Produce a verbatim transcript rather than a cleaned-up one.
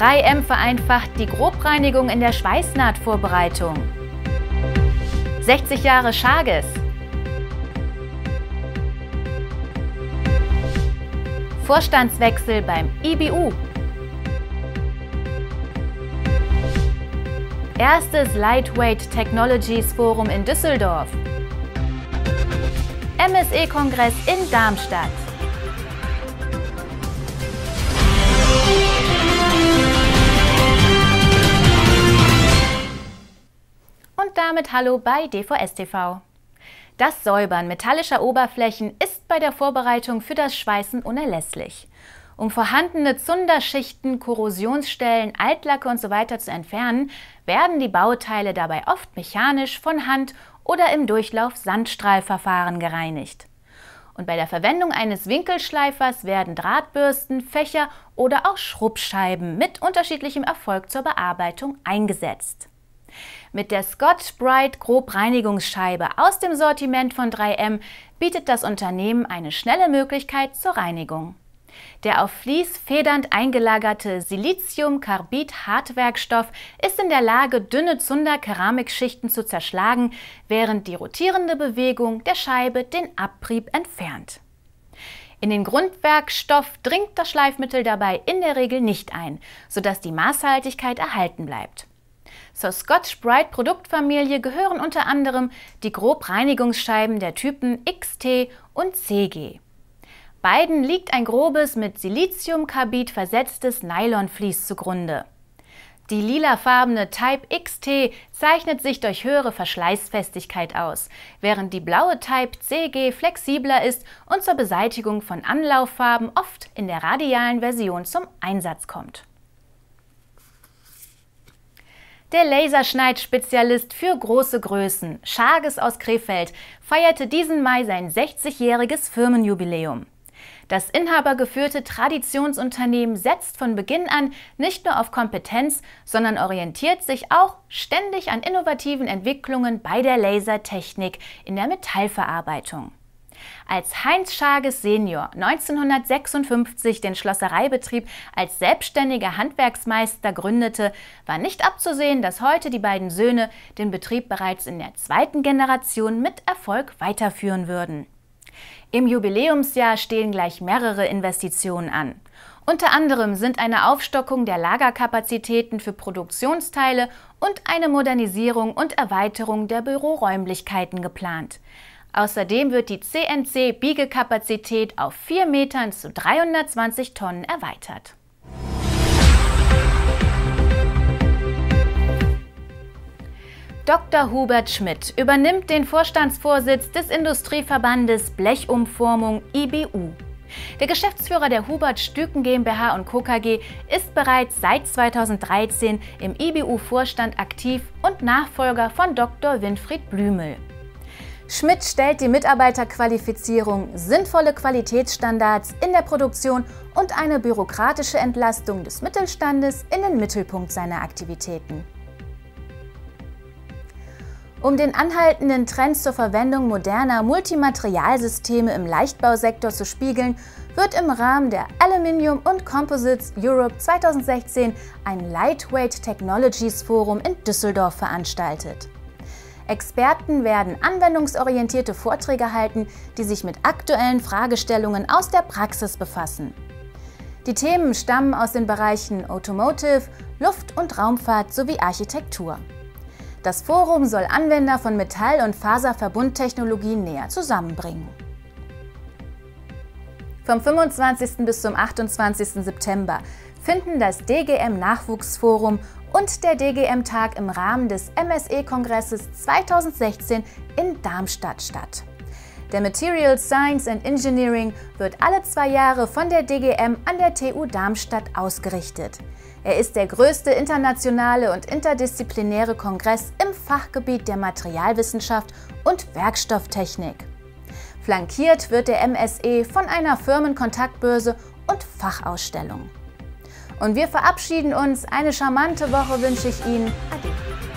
drei M vereinfacht die Grobreinigung in der Schweißnahtvorbereitung. sechzig Jahre Schages. Vorstandswechsel beim I B U. Erstes Lightweight Technologies Forum in Düsseldorf. M S E-Kongress in Darmstadt. Und damit hallo bei D V S T V. Das Säubern metallischer Oberflächen ist bei der Vorbereitung für das Schweißen unerlässlich. Um vorhandene Zunderschichten, Korrosionsstellen, Altlacke usw. zu entfernen, werden die Bauteile dabei oft mechanisch, von Hand oder im Durchlauf-Sandstrahlverfahren gereinigt. Und bei der Verwendung eines Winkelschleifers werden Drahtbürsten, Fächer oder auch Schrubbscheiben mit unterschiedlichem Erfolg zur Bearbeitung eingesetzt. Mit der Scotch-Brite Grobreinigungsscheibe aus dem Sortiment von drei M bietet das Unternehmen eine schnelle Möglichkeit zur Reinigung. Der auf Vlies federnd eingelagerte Siliziumkarbid-Hartwerkstoff ist in der Lage, dünne Zunder-Keramikschichten zu zerschlagen, während die rotierende Bewegung der Scheibe den Abrieb entfernt. In den Grundwerkstoff dringt das Schleifmittel dabei in der Regel nicht ein, sodass die Maßhaltigkeit erhalten bleibt. Zur Scotch-Brite Produktfamilie gehören unter anderem die Grobreinigungsscheiben der Typen X T und C G. Beiden liegt ein grobes, mit Siliziumkarbid versetztes Nylonvlies zugrunde. Die lilafarbene Type X T zeichnet sich durch höhere Verschleißfestigkeit aus, während die blaue Type C G flexibler ist und zur Beseitigung von Anlauffarben oft in der radialen Version zum Einsatz kommt. Der Laserschneid-Spezialist für große Größen, Schages aus Krefeld, feierte diesen Mai sein sechzigjähriges Firmenjubiläum. Das inhabergeführte Traditionsunternehmen setzt von Beginn an nicht nur auf Kompetenz, sondern orientiert sich auch ständig an innovativen Entwicklungen bei der Lasertechnik in der Metallverarbeitung. Als Heinz Schages Senior neunzehnhundertsechsundfünfzig den Schlossereibetrieb als selbstständiger Handwerksmeister gründete, war nicht abzusehen, dass heute die beiden Söhne den Betrieb bereits in der zweiten Generation mit Erfolg weiterführen würden. Im Jubiläumsjahr stehen gleich mehrere Investitionen an. Unter anderem sind eine Aufstockung der Lagerkapazitäten für Produktionsteile und eine Modernisierung und Erweiterung der Büroräumlichkeiten geplant. Außerdem wird die C N C-Biegekapazität auf vier Metern zu dreihundertzwanzig Tonnen erweitert. Doktor Hubert Schmidt übernimmt den Vorstandsvorsitz des Industrieverbandes Blechumformung I B U. Der Geschäftsführer der Hubert Stüken GmbH und Co. K G ist bereits seit zweitausenddreizehn im I B U-Vorstand aktiv und Nachfolger von Doktor Winfried Blümel. Schmidt stellt die Mitarbeiterqualifizierung, sinnvolle Qualitätsstandards in der Produktion und eine bürokratische Entlastung des Mittelstandes in den Mittelpunkt seiner Aktivitäten. Um den anhaltenden Trend zur Verwendung moderner Multimaterialsysteme im Leichtbausektor zu spiegeln, wird im Rahmen der Aluminium und Composites Europe zweitausendsechzehn ein Lightweight Technologies Forum in Düsseldorf veranstaltet. Experten werden anwendungsorientierte Vorträge halten, die sich mit aktuellen Fragestellungen aus der Praxis befassen. Die Themen stammen aus den Bereichen Automotive, Luft- und Raumfahrt sowie Architektur. Das Forum soll Anwender von Metall- und Faserverbundtechnologien näher zusammenbringen. Vom fünfundzwanzigsten bis zum achtundzwanzigsten September finden das D G M-Nachwuchsforum und der D G M-Tag im Rahmen des M S E-Kongresses zweitausendsechzehn in Darmstadt statt. Der Material Science and Engineering wird alle zwei Jahre von der D G M an der T U Darmstadt ausgerichtet. Er ist der größte internationale und interdisziplinäre Kongress im Fachgebiet der Materialwissenschaft und Werkstofftechnik. Flankiert wird der M S E von einer Firmenkontaktbörse und Fachausstellung. Und wir verabschieden uns. Eine charmante Woche wünsche ich Ihnen. Ade.